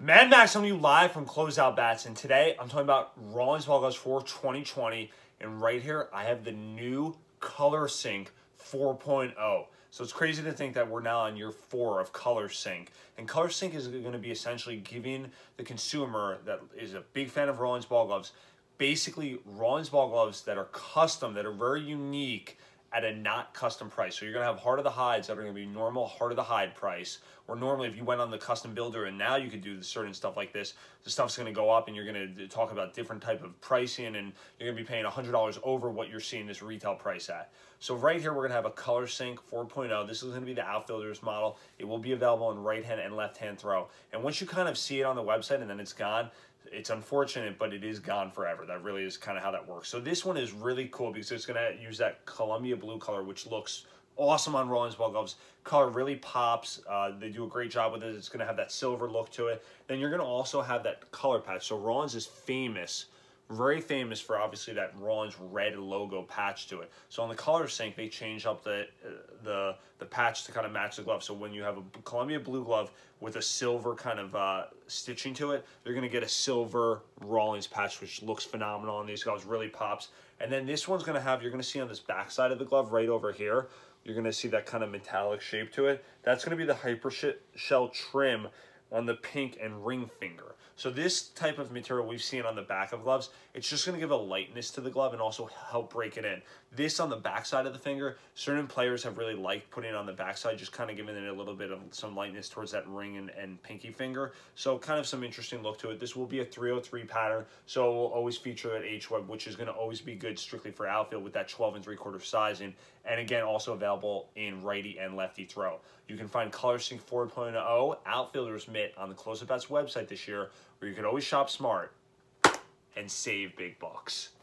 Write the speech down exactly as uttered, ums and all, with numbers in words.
Mad Max coming to you live from Closeout Bats, and today I'm talking about Rawlings Ball Gloves for twenty twenty, and right here I have the new Color Sync four point oh. So it's crazy to think that we're now on year four of Color Sync, and Color Sync is going to be essentially giving the consumer that is a big fan of Rawlings Ball Gloves, basically Rawlings Ball Gloves that are custom, that are very unique, at a not custom price. So you're gonna have Heart of the Hides that are gonna be normal Heart of the Hide price, or normally if you went on the custom builder and now you could do certain stuff like this, the stuff's gonna go up and you're gonna talk about different type of pricing and you're gonna be paying one hundred dollars over what you're seeing this retail price at. So right here, we're gonna have a Color Sync four point oh. This is gonna be the Outfielders model. It will be available in right hand and left hand throw. And once you kind of see it on the website and then it's gone, it's unfortunate, but it is gone forever. That really is kind of how that works. So this one is really cool because it's going to use that Columbia blue color, which looks awesome on Rawlings Ball Gloves. Color really pops. Uh, they do a great job with it. It's going to have that silver look to it. Then you're going to also have that color patch. So Rawlings is famous, very famous for obviously that Rawlings red logo patch to it. So on the Color Sync, they change up the uh, the the patch to kind of match the glove. So when you have a Columbia blue glove with a silver kind of uh, stitching to it, you're going to get a silver Rawlings patch, which looks phenomenal on these gloves, really pops. And then this one's going to have, you're going to see on this back side of the glove right over here, you're going to see that kind of metallic shape to it. That's going to be the hyper shell trim on the pink and ring finger. So this type of material we've seen on the back of gloves, it's just going to give a lightness to the glove and also help break it in. This on the back side of the finger, certain players have really liked putting it on the back side, just kind of giving it a little bit of some lightness towards that ring and, and pinky finger. So kind of some interesting look to it. This will be a three oh three pattern, so it will always feature that H-web, which is going to always be good strictly for outfield with that twelve and three quarter sizing. And again, also available in righty and lefty throw. You can find Color Sync four point oh Outfielders Mitt on the Closeout Bats website this year, where you can always shop smart and save big bucks.